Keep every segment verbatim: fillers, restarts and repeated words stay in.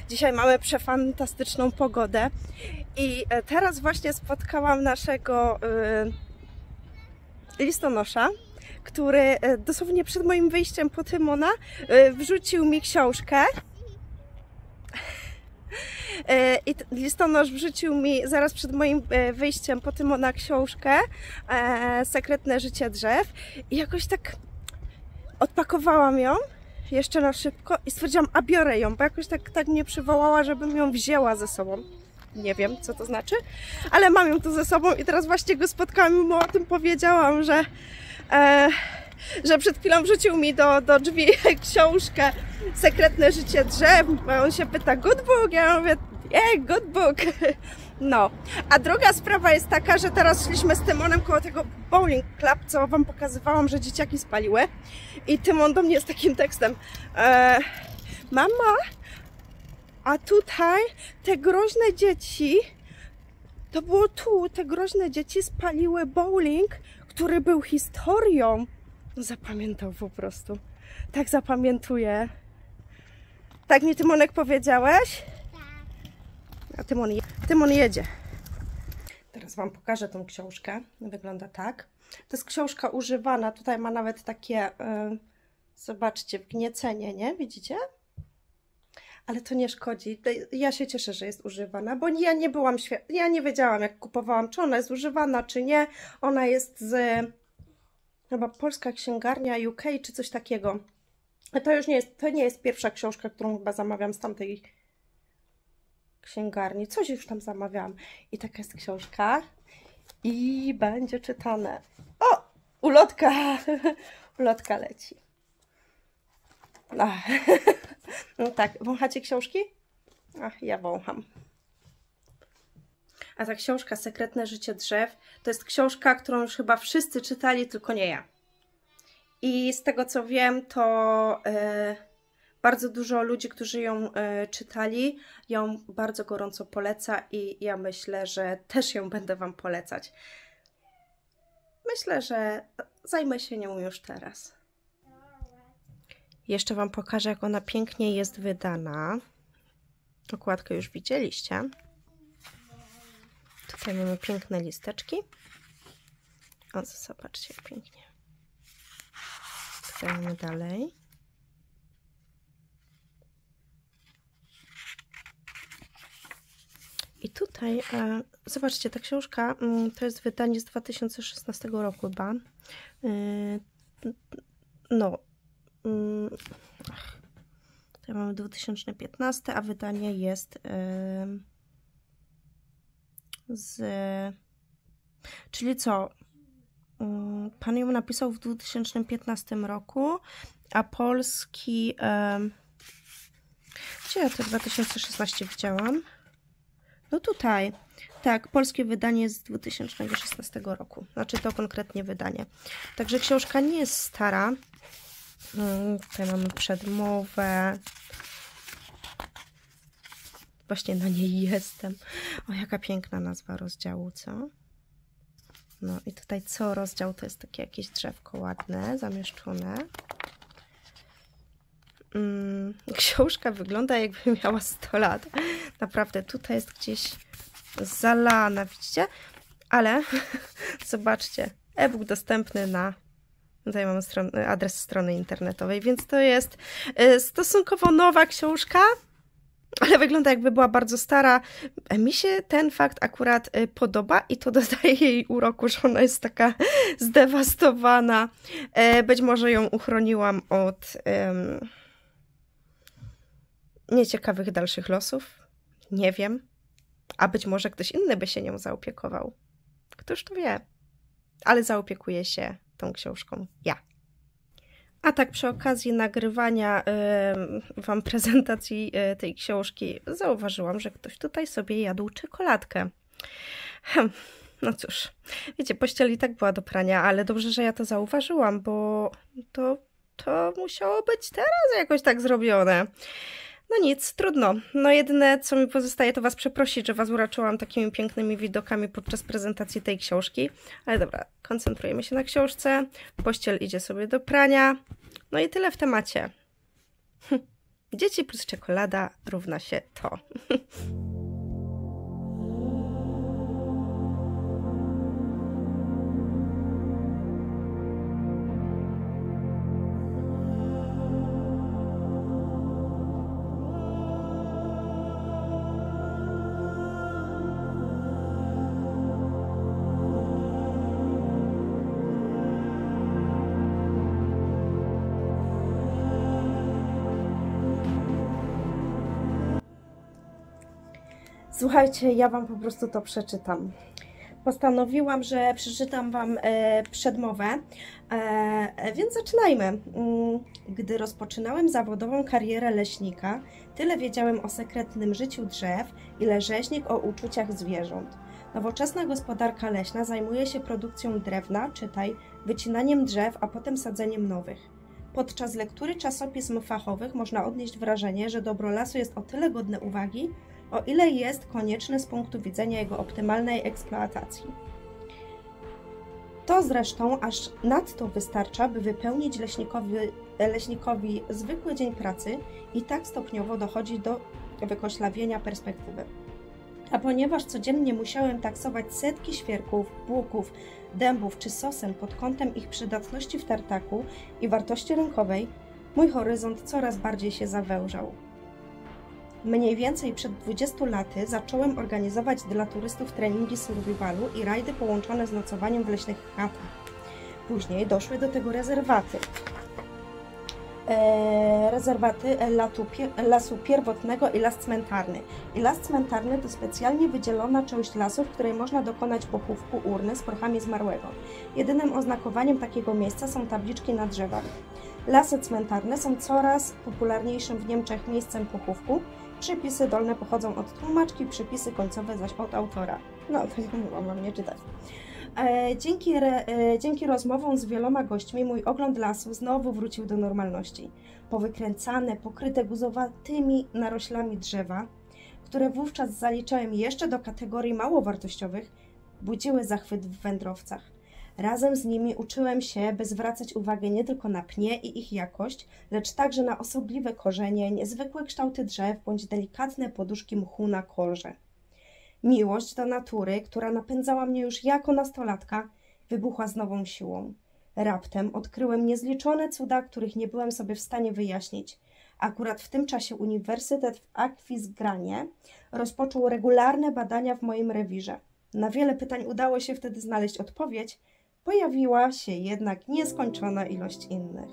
Dzisiaj mamy przefantastyczną pogodę i teraz właśnie spotkałam naszego y, listonosza, który dosłownie przed moim wyjściem po Tymona y, wrzucił mi książkę. I listonosz wrzucił mi zaraz przed moim wyjściem po Tymona książkę e, Sekretne życie drzew i jakoś tak odpakowałam ją jeszcze na szybko i stwierdziłam, a biorę ją, bo jakoś tak, tak mnie przywołała, żebym ją wzięła ze sobą. Nie wiem, co to znaczy, ale mam ją tu ze sobą i teraz właśnie go spotkałam i mu o tym powiedziałam, że, e, że przed chwilą wrzucił mi do, do drzwi książkę Sekretne życie drzew, bo on się pyta, good book? Ja mówię, yeah, good book. No, a druga sprawa jest taka, że teraz szliśmy z Tymonem koło tego bowling club, co wam pokazywałam, że dzieciaki spaliły i Tymon do mnie z takim tekstem e, mama, a tutaj te groźne dzieci, to było tu, te groźne dzieci spaliły bowling, który był historią. Zapamiętał po prostu. Tak zapamiętuję. Tak mi, Tymonek, powiedziałeś? Tak. A Tymon, je Tymon jedzie. Teraz wam pokażę tą książkę. Wygląda tak. To jest książka używana. Tutaj ma nawet takie, yy, zobaczcie, wgniecenie, nie? Widzicie? Ale to nie szkodzi. Ja się cieszę, że jest używana, bo ja nie byłam świetna. Ja nie wiedziałam, jak kupowałam, czy ona jest używana, czy nie. Ona jest z chyba Polska Księgarnia U K, czy coś takiego. To już nie jest, to nie jest pierwsza książka, którą chyba zamawiam z tamtej księgarni. Coś już tam zamawiałam. I taka jest książka. I będzie czytane. O! Ulotka! Ulotka leci. Ach. No tak, wąchacie książki? Ach, ja wącham. A ta książka Sekretne życie drzew to jest książka, którą już chyba wszyscy czytali, tylko nie ja. I z tego co wiem, to e, bardzo dużo ludzi, którzy ją e, czytali, ją bardzo gorąco poleca i ja myślę, że też ją będę wam polecać. Myślę, że zajmę się nią już teraz. Jeszcze wam pokażę, jak ona pięknie jest wydana. Okładkę już widzieliście. Tutaj mamy piękne listeczki. O, zobaczcie, jak pięknie. Tutaj mamy dalej. I tutaj, e, zobaczcie, ta książka mm, to jest wydanie z dwa tysiące szesnastego roku chyba. Yy, no. Yy, ach, tutaj mamy dwa tysiące piętnasty, a wydanie jest yy, z... Czyli co? Pan ją napisał w dwa tysiące piętnastym roku, a polski... Um, gdzie ja to dwa tysiące szesnasty widziałam? No tutaj. Tak, polskie wydanie z dwa tysiące szesnastego roku. Znaczy to konkretnie wydanie. Także książka nie jest stara. Um, tutaj mamy przedmowę. Właśnie na niej jestem. O, jaka piękna nazwa rozdziału, co? No i tutaj co rozdział to jest takie jakieś drzewko ładne, zamieszczone. Mm, książka wygląda, jakby miała sto lat. Naprawdę, tutaj jest gdzieś zalana, widzicie? Ale zobaczcie, e-book dostępny na... Tutaj mamy stron, adres strony internetowej, więc to jest stosunkowo nowa książka. Ale wygląda, jakby była bardzo stara. Mi się ten fakt akurat podoba i to dodaje jej uroku, że ona jest taka zdewastowana. Być może ją uchroniłam od um, nieciekawych dalszych losów. Nie wiem. A być może ktoś inny by się nią zaopiekował. Któż to wie? Ale zaopiekuję się tą książką ja. A tak przy okazji nagrywania y, wam prezentacji y, tej książki zauważyłam, że ktoś tutaj sobie jadł czekoladkę. Hm, no cóż, wiecie, pościel i tak była do prania, ale dobrze, że ja to zauważyłam, bo to, to musiało być teraz jakoś tak zrobione. No nic, trudno. No jedyne, co mi pozostaje, to was przeprosić, że was uraczyłam takimi pięknymi widokami podczas prezentacji tej książki. Ale dobra, koncentrujemy się na książce. Pościel idzie sobie do prania. No i tyle w temacie. Dzieci plus czekolada równa się to. Słuchajcie, ja Wam po prostu to przeczytam. Postanowiłam, że przeczytam Wam e, przedmowę, e, więc zaczynajmy. Gdy rozpoczynałem zawodową karierę leśnika, tyle wiedziałem o sekretnym życiu drzew, ile rzeźnik o uczuciach zwierząt. Nowoczesna gospodarka leśna zajmuje się produkcją drewna, czytaj, wycinaniem drzew, a potem sadzeniem nowych. Podczas lektury czasopism fachowych można odnieść wrażenie, że dobro lasu jest o tyle godne uwagi, o ile jest konieczny z punktu widzenia jego optymalnej eksploatacji. To zresztą aż nadto wystarcza, by wypełnić leśnikowi, leśnikowi zwykły dzień pracy i tak stopniowo dochodzi do wykoślawienia perspektywy. A ponieważ codziennie musiałem taksować setki świerków, buków, dębów czy sosen pod kątem ich przydatności w tartaku i wartości rynkowej, mój horyzont coraz bardziej się zawężał. Mniej więcej przed dwudziestu laty zacząłem organizować dla turystów treningi survivalu i rajdy połączone z nocowaniem w leśnych chatach. Później doszły do tego rezerwaty. E, rezerwaty latu, lasu pierwotnego i las cmentarny. I las cmentarny to specjalnie wydzielona część lasu, w której można dokonać pochówku urny z prochami zmarłego. Jedynym oznakowaniem takiego miejsca są tabliczki na drzewach. Lasy cmentarne są coraz popularniejszym w Niemczech miejscem pochówku. Przypisy dolne pochodzą od tłumaczki, przypisy końcowe zaś od autora. No, to nie mogłam wam nie czytać. E, dzięki, re, e, dzięki rozmowom z wieloma gośćmi mój ogląd lasu znowu wrócił do normalności. Powykręcane, pokryte guzowatymi naroślami drzewa, które wówczas zaliczałem jeszcze do kategorii mało wartościowych, budziły zachwyt w wędrowcach. Razem z nimi uczyłem się, by zwracać uwagę nie tylko na pnie i ich jakość, lecz także na osobliwe korzenie, niezwykłe kształty drzew bądź delikatne poduszki mchu na korze. Miłość do natury, która napędzała mnie już jako nastolatka, wybuchła z nową siłą. Raptem odkryłem niezliczone cuda, których nie byłem sobie w stanie wyjaśnić. Akurat w tym czasie Uniwersytet w Aquisgranie rozpoczął regularne badania w moim rewirze. Na wiele pytań udało się wtedy znaleźć odpowiedź, pojawiła się jednak nieskończona ilość innych.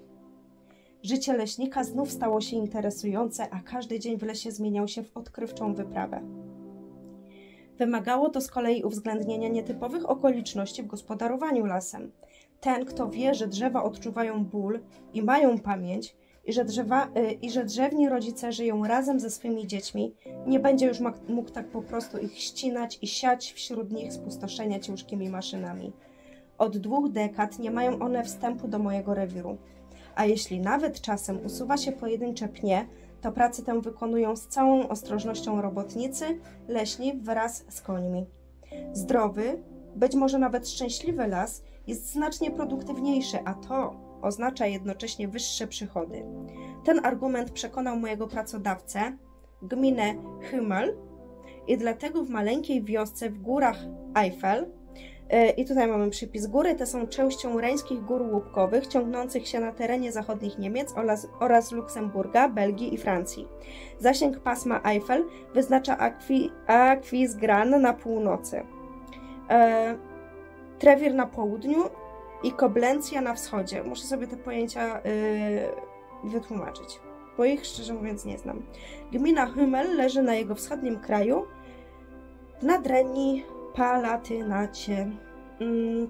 Życie leśnika znów stało się interesujące, a każdy dzień w lesie zmieniał się w odkrywczą wyprawę. Wymagało to z kolei uwzględnienia nietypowych okoliczności w gospodarowaniu lasem. Ten, kto wie, że drzewa odczuwają ból i mają pamięć, i że, drzewa, i że drzewni rodzice żyją razem ze swymi dziećmi, nie będzie już mógł tak po prostu ich ścinać i siać wśród nich spustoszenia ciężkimi maszynami. Od dwóch dekad nie mają one wstępu do mojego rewiru. A jeśli nawet czasem usuwa się pojedyncze pnie, to pracę tę wykonują z całą ostrożnością robotnicy, leśni wraz z końmi. Zdrowy, być może nawet szczęśliwy las jest znacznie produktywniejszy, a to oznacza jednocześnie wyższe przychody. Ten argument przekonał mojego pracodawcę, gminę Hümmel, i dlatego w maleńkiej wiosce w górach Eifel, i tutaj mamy przypis, góry te są częścią Reńskich Gór Łupkowych, ciągnących się na terenie zachodnich Niemiec oraz, oraz Luksemburga, Belgii i Francji. Zasięg pasma Eifel wyznacza Aquisgrán na północy, e, Trewir na południu i Koblencja na wschodzie. Muszę sobie te pojęcia yy, wytłumaczyć, bo ich szczerze mówiąc nie znam. Gmina Hümmel leży na jego wschodnim kraju, w Nadrenii Palatynacie. Yy.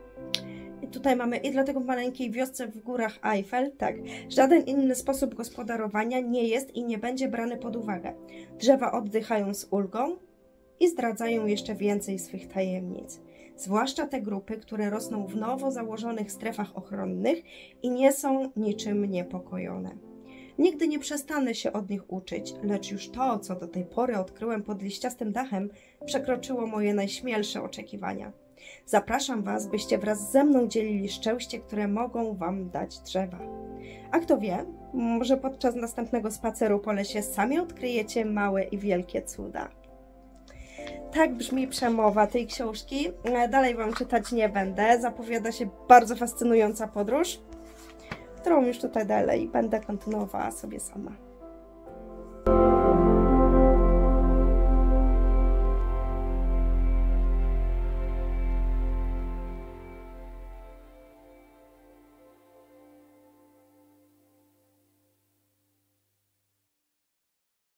I tutaj mamy, i dlatego w maleńkiej wiosce w górach Eifel, tak, żaden inny sposób gospodarowania nie jest i nie będzie brany pod uwagę. Drzewa oddychają z ulgą i zdradzają jeszcze więcej swych tajemnic. Zwłaszcza te grupy, które rosną w nowo założonych strefach ochronnych i nie są niczym niepokojone. Nigdy nie przestanę się od nich uczyć, lecz już to, co do tej pory odkryłem pod liściastym dachem, przekroczyło moje najśmielsze oczekiwania. Zapraszam Was, byście wraz ze mną dzielili szczęście, które mogą Wam dać drzewa. A kto wie, może podczas następnego spaceru po lesie sami odkryjecie małe i wielkie cuda. Tak brzmi przemowa tej książki. Dalej Wam czytać nie będę. Zapowiada się bardzo fascynująca podróż, którą już tutaj dalej będę kontynuowała sobie sama.